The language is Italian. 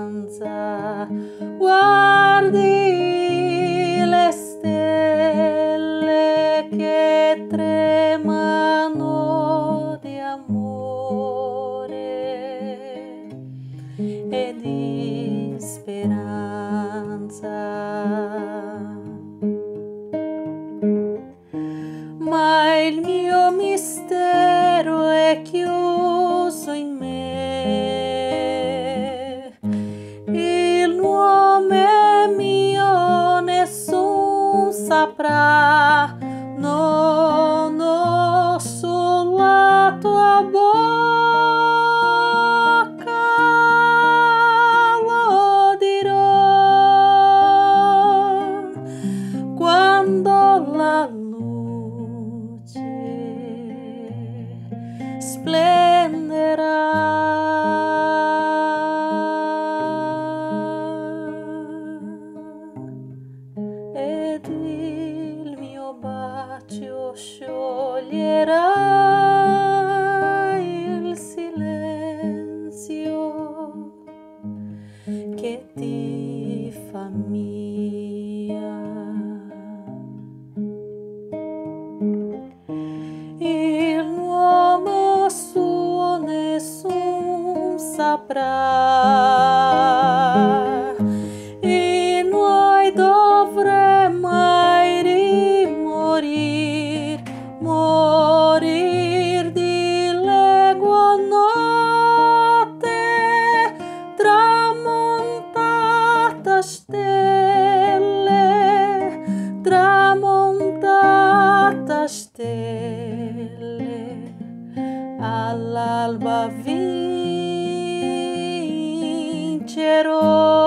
speranza, guardi le stelle che tremano di amore e di speranza. Ma il mio mistero è chiuso in me, il nome mio nessun saprà, non ho sulla tua bocca, lo dirò quando la luce splenderà ed il mio bacio scioglierà il silenzio che ti fa mia. Il nuovo suo nessun saprà, e noi dovremmo mai rimorir, morir di legua notte, tramontata stelle, tramontata stelle, all'alba vincerò.